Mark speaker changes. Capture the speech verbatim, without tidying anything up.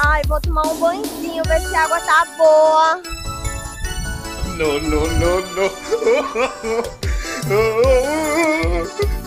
Speaker 1: Ai, vou tomar um banhozinho, ver se a água tá boa.
Speaker 2: No, no, no, no.